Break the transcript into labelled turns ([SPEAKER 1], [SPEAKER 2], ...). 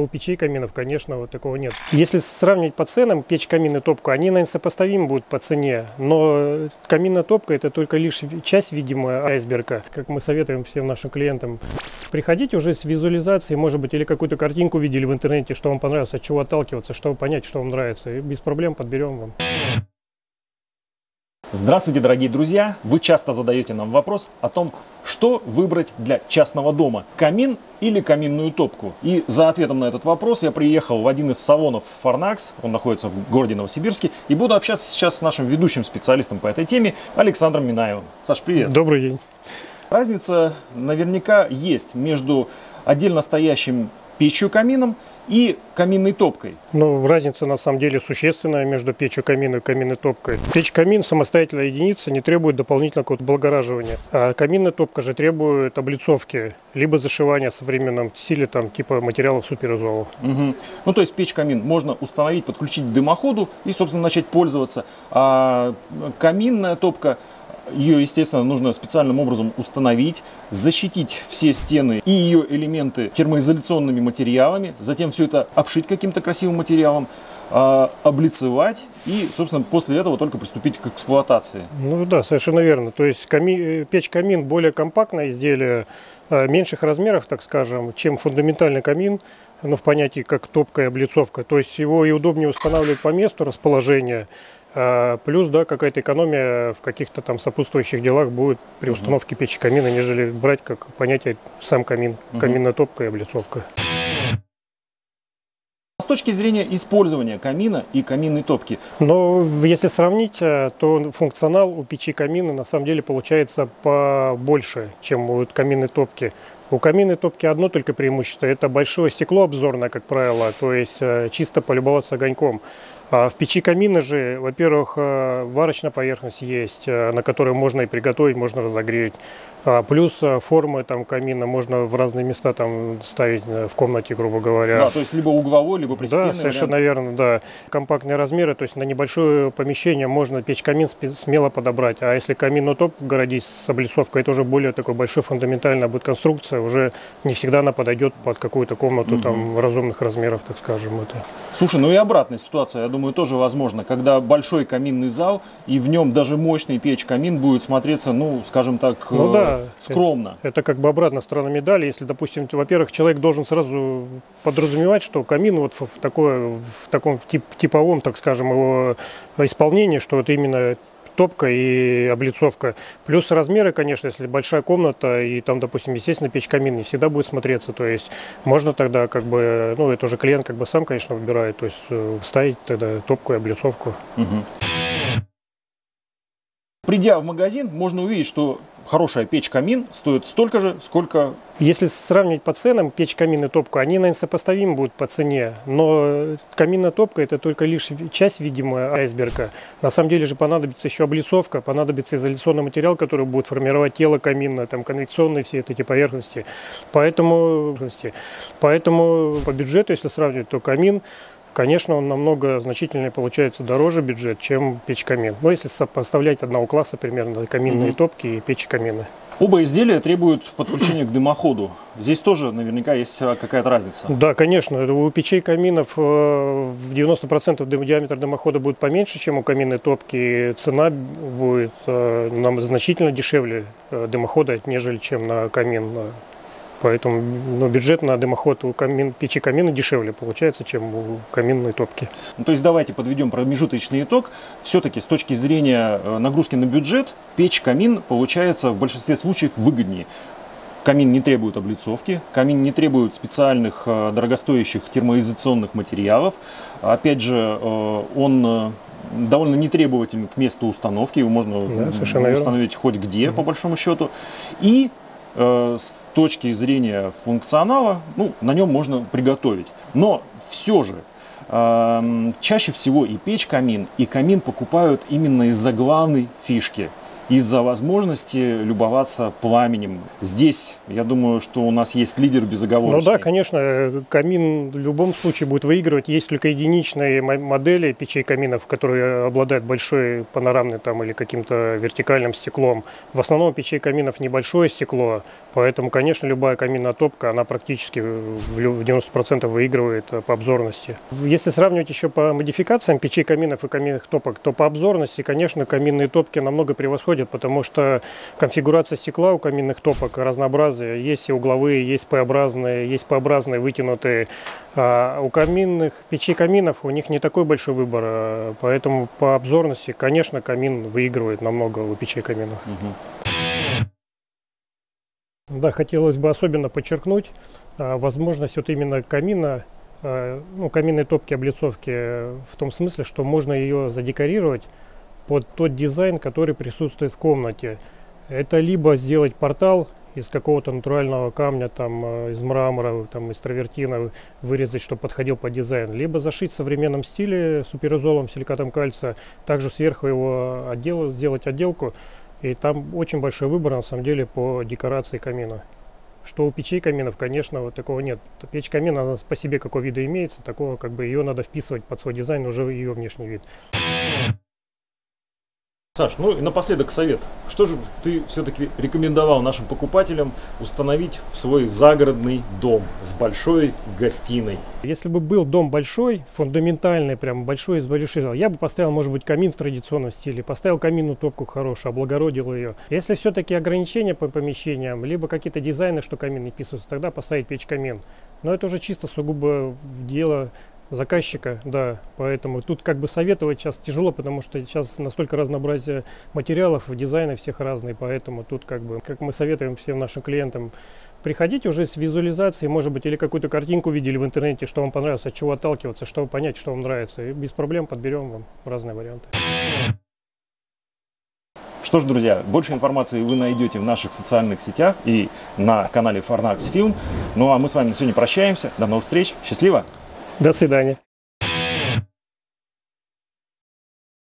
[SPEAKER 1] У печей каминов, конечно, вот такого нет. Если сравнивать по ценам печь, камин и топку, они, наверное, сопоставимы будут по цене. Но каминная топка – это только лишь часть, видимо, айсберга. Как мы советуем всем нашим клиентам, приходите уже с визуализацией, может быть, или какую-то картинку видели в интернете, что вам понравилось, от чего отталкиваться, чтобы понять, что вам нравится. И без проблем подберем вам.
[SPEAKER 2] Здравствуйте, дорогие друзья! Вы часто задаете нам вопрос о том, что выбрать для частного дома – камин или каминную топку. И за ответом на этот вопрос я приехал в один из салонов Farnax, он находится в городе Новосибирске, и буду общаться сейчас с нашим ведущим специалистом по этой теме Александром Минаевым. Саш, привет!
[SPEAKER 1] Добрый день!
[SPEAKER 2] Разница наверняка есть между отдельно стоящим печью-камином и каминной топкой.
[SPEAKER 1] Ну, разница на самом деле существенная между печью-камином и каминной топкой. Печь-камин самостоятельная единица, не требует дополнительного какого-то облагораживания. А каминная топка же требует облицовки, либо зашивания в современном стиле, там, типа материалов суперизола.
[SPEAKER 2] Угу. Ну, то есть печь-камин можно установить, подключить к дымоходу и, собственно, начать пользоваться. А каминная топка, ее, естественно, нужно специальным образом установить, защитить все стены и ее элементы термоизоляционными материалами, затем все это обшить каким-то красивым материалом, облицевать и, собственно, после этого только приступить к эксплуатации.
[SPEAKER 1] Ну да, совершенно верно. То есть печь-камин более компактное изделие, меньших размеров, так скажем, чем фундаментальный камин, но в понятии как топка и облицовка. То есть его и удобнее устанавливать по месту расположения. Плюс, да, какая-то экономия в каких-то там сопутствующих делах будет при установке печи камина, нежели брать как понятие сам камин, каминная топка и облицовка.
[SPEAKER 2] С точки зрения использования камина и каминной топки.
[SPEAKER 1] Но если сравнить, то функционал у печи камина на самом деле получается побольше, чем у каминной топки. У каминной топки одно только преимущество – это большое стекло обзорное, как правило, то есть чисто полюбоваться огоньком. А в печи камина же, во-первых, варочная поверхность есть, на которой можно и приготовить, можно разогреть. Плюс формы там камина можно в разные места там ставить в комнате, грубо говоря.
[SPEAKER 2] Да, то есть либо угловой, либо пристенный.
[SPEAKER 1] Да, совершенно верно, да. Компактные размеры, то есть на небольшое помещение можно печь-камин смело подобрать. А если каминную топку городить с облицовкой, это уже более такой большой фундаментальная будет конструкция, уже не всегда она подойдет под какую-то комнату там разумных размеров, так скажем. Это.
[SPEAKER 2] Слушай, ну и обратная ситуация, я думаю, тоже возможно, когда большой каминный зал и в нем даже мощный печь-камин будет смотреться, ну, скажем так,
[SPEAKER 1] ну, да,
[SPEAKER 2] скромно.
[SPEAKER 1] Это как бы обратная сторона медали. Если, допустим, во-первых, человек должен сразу подразумевать, что камин вот в таком типовом, так скажем, его исполнении, что это именно топка и облицовка. Плюс размеры, конечно, если большая комната и там, допустим, естественно, печь-камин не всегда будет смотреться. То есть можно тогда как бы, ну, это уже клиент как бы сам, конечно, выбирает, то есть вставить тогда топку и облицовку.
[SPEAKER 2] Придя в магазин, можно увидеть, что хорошая печь-камин стоит столько же, сколько...
[SPEAKER 1] Если сравнивать по ценам печь-камин и топку, они, наверное, сопоставимы будут по цене. Но каминная топка – это только лишь часть, видимо, айсберга. На самом деле же понадобится еще облицовка, понадобится изоляционный материал, который будет формировать тело камина, там конвекционные все эти поверхности. Поэтому по бюджету, если сравнивать, то камин, конечно, он намного значительнее получается дороже бюджет, чем печь-камин. Но если сопоставлять одного класса примерно каминные топки и печь-камины.
[SPEAKER 2] Оба изделия требуют подключения к дымоходу. Здесь тоже наверняка есть какая-то разница.
[SPEAKER 1] Да, конечно. У печей каминов в 90% диаметр дымохода будет поменьше, чем у каминной топки. Цена будет нам значительно дешевле дымохода, нежели чем на камин. Поэтому бюджет на дымоход у печи камина дешевле получается, чем у каминной топки.
[SPEAKER 2] Ну, то есть давайте подведем промежуточный итог. Все-таки с точки зрения нагрузки на бюджет, печь-камин получается в большинстве случаев выгоднее. Камин не требует облицовки, камин не требует специальных дорогостоящих термоизоляционных материалов. Опять же, он довольно нетребователен к месту установки, его можно установить хоть где, по большому счету. И с точки зрения функционала, ну, на нем можно приготовить. Но все же, чаще всего и печь-камин, и камин покупают именно из-за главной фишки. из-за возможности любоваться пламенем. Здесь, я думаю, что у нас есть лидер безоговорочный.
[SPEAKER 1] Ну да, конечно, камин в любом случае будет выигрывать. Есть только единичные модели печей каминов, которые обладают большой панорамной там, или каким-то вертикальным стеклом. В основном печей каминов небольшое стекло, поэтому, конечно, любая каминная топка, она практически в 90% выигрывает по обзорности. Если сравнивать еще по модификациям печей каминов и каминных топок, то по обзорности, конечно, каминные топки намного превосходят, потому что конфигурация стекла у каминных топок разнообразная. Есть и угловые, есть П-образные, вытянутые. А у каминных печей каминов у них не такой большой выбор, поэтому по обзорности, конечно, камин выигрывает намного у печей каминов. Да, хотелось бы особенно подчеркнуть возможность вот именно камина, ну, каминной топки облицовки в том смысле, что можно ее задекорировать под тот дизайн, который присутствует в комнате. Это либо сделать портал из какого-то натурального камня, там, из мрамора, там, из травертина, вырезать, чтобы подходил под дизайн, либо зашить в современном стиле суперизолом, силикатом кальция, также сверху его сделать отделку, и там очень большой выбор, на самом деле, по декорации камина. Что у печей каминов, конечно, вот такого нет. Печь камин, она по себе какого вида имеется, такого как бы ее надо вписывать под свой дизайн, уже ее внешний вид.
[SPEAKER 2] Саш, ну и напоследок совет. Что же ты все-таки рекомендовал нашим покупателям установить в свой загородный дом с большой гостиной?
[SPEAKER 1] Если бы был дом большой, фундаментальный, прям большой, из большой, я бы поставил, может быть, камин в традиционном стиле, поставил каминную топку хорошую, облагородил ее. Если все-таки ограничения по помещениям, либо какие-то дизайны, что камин не вписывается, тогда поставить печь-камин. Но это уже чисто сугубо дело заказчика, да, поэтому тут как бы советовать сейчас тяжело, потому что сейчас настолько разнообразие материалов, дизайны всех разные, поэтому тут как бы, как мы советуем всем нашим клиентам, приходите уже с визуализацией, может быть, или какую-то картинку видели в интернете, что вам понравилось, от чего отталкиваться, чтобы понять, что вам нравится, и без проблем подберем вам разные варианты.
[SPEAKER 2] Что ж, друзья, больше информации вы найдете в наших социальных сетях и на канале Farnax Film. Ну а мы с вами сегодня прощаемся. До новых встреч. Счастливо!
[SPEAKER 1] До свидания.